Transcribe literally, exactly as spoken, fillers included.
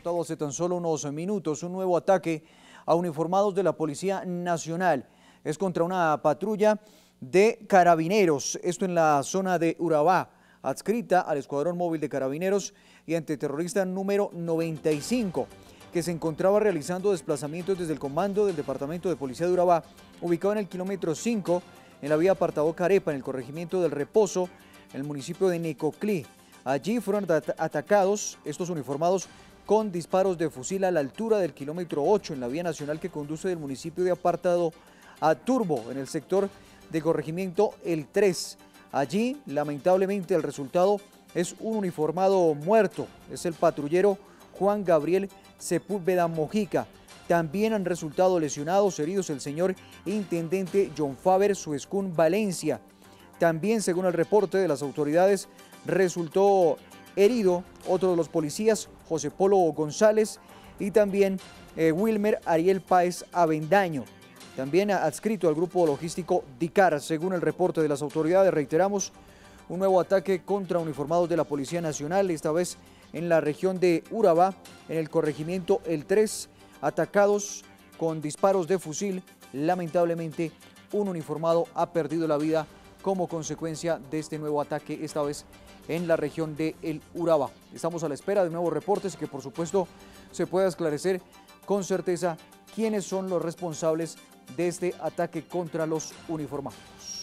reportado hace tan solo unos minutos un nuevo ataque a uniformados de la Policía Nacional. Es contra una patrulla de carabineros, esto en la zona de Urabá, adscrita al Escuadrón Móvil de Carabineros y antiterrorista número noventa y cinco, que se encontraba realizando desplazamientos desde el comando del Departamento de Policía de Urabá, ubicado en el kilómetro cinco, en la vía Apartadó Carepa, en el corregimiento del Reposo, en el municipio de Necoclí. Allí fueron at atacados estos uniformados con disparos de fusil a la altura del kilómetro ocho, en la vía nacional que conduce del municipio de Apartadó a Turbo, en el sector de corregimiento El tres. Allí, lamentablemente, el resultado es un uniformado muerto, es el patrullero Juan Gabriel Sepúlveda Mojica. También han resultado lesionados, heridos, el señor intendente John Faber Suescún Valencia. También, según el reporte de las autoridades, resultó herido otro de los policías, José Polo González, y también eh, Wilmer Ariel Páez Avendaño, también adscrito al grupo logístico DICAR. Según el reporte de las autoridades, reiteramos, un nuevo ataque contra uniformados de la Policía Nacional, esta vez en la región de Urabá, en el corregimiento El tres, atacados con disparos de fusil. Lamentablemente, un uniformado ha perdido la vida como consecuencia de este nuevo ataque, esta vez en la región de El Urabá. Estamos a la espera de nuevos reportes y que por supuesto se pueda esclarecer con certeza quiénes son los responsables de este ataque contra los uniformados.